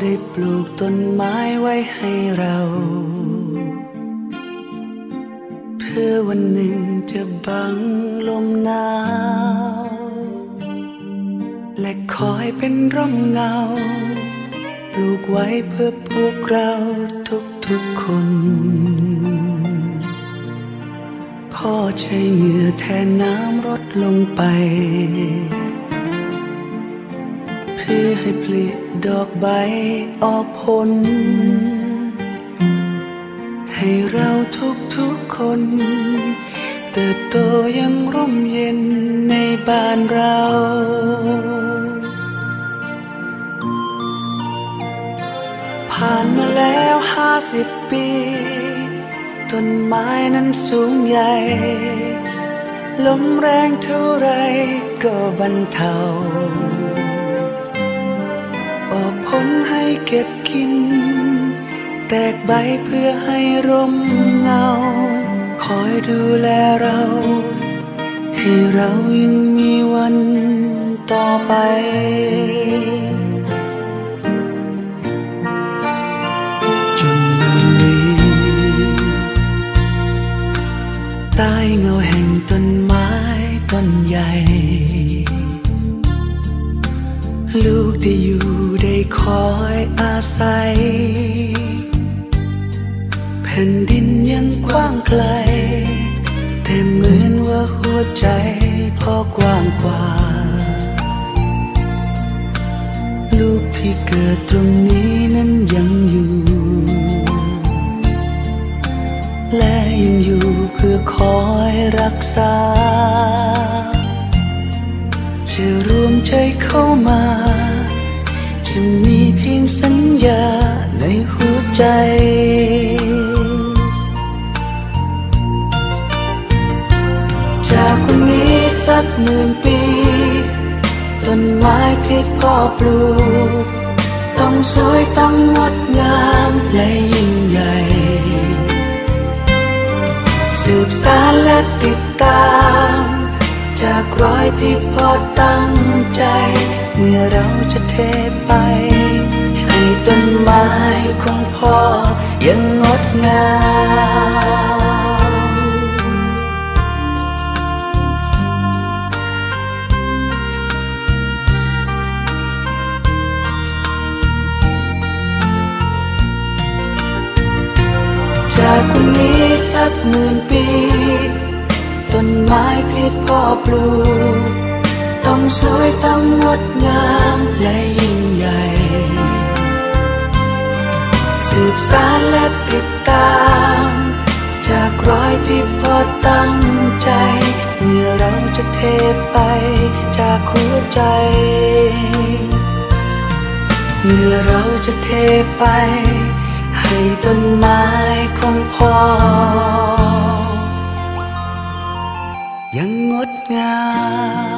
ได้ปลูกต้นไม้ไว้ให้เราเพื่อวันหนึ่งจะบังลมหนาวและคอยเป็นร่มเงาปลูกไว้เพื่อพวกเราทุกๆคนพ่อใช้เหงื่อแทนน้ำรดลงไปเพื่อให้ผลิดอกใบออกผลให้เราทุกคนเติบโตยังร่มเย็นในบ้านเราผ่านมาแล้ว50 ปีต้นไม้นั้นสูงใหญ่ลมแรงเท่าไรก็บรรเทาออกผลให้เก็บกินแตกใบเพื่อให้ร่มเงาคอยดูแลเราให้เรายังมีวันต่อไปจนวันนี้ใต้เงาแห่งต้นไม้ต้นใหญ่ลูกได้อยู่ได้คอยอาศัยแผ่นดินยังกว้างไกลแต่เหมือนว่าหัวใจพ่อกว้างกว่าลูกที่เกิดตรงนี้นั้นยังอยู่และยังอยู่เพื่อคอยรักษาจะรวมใจเข้ามาจะมีเพียงสัญญาในหัวใจจากวันนี้สัก10,000 ปีต้นไม้ที่พ่อปลูกต้องสวยต้องงดงามและยิ่งใหญ่สืบสานและติดตามจากรอยที่พ่อตั้งใจเมื่อเราจะเทไปให้ต้นไม้ของพ่อยังงดงามจากวันนี้สัก10,000 ปีต้นไม้ที่พ่อปลูกต้องสวยต้องงดงามและยิ่งใหญ่สืบสานและติดตามจากรอยที่พ่อตั้งใจเมื่อเราจะเทไปจากหัวใจเมื่อเราจะเทไปให้ต้นไม้ของพ่อยังงดงาม